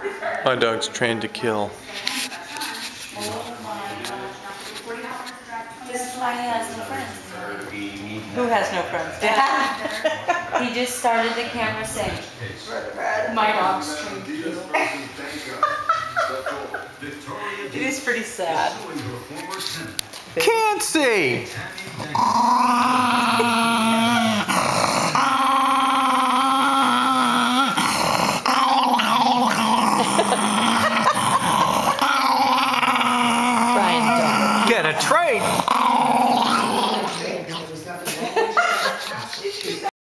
My dog's trained to kill. This is why he has no friends. Who has no friends? Dad? He just started the camera saying, my dog's trained to kill. It is pretty sad. Can't see! Brian, Get a trade!